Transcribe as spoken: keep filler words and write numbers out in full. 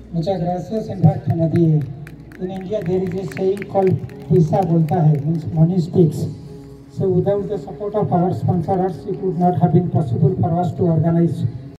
Muchas gracias. In fact, Nadi, in India there is a saying called "Paisa bolta hai," means money speaks. So without the support of our sponsors, it would not have been possible for us to organize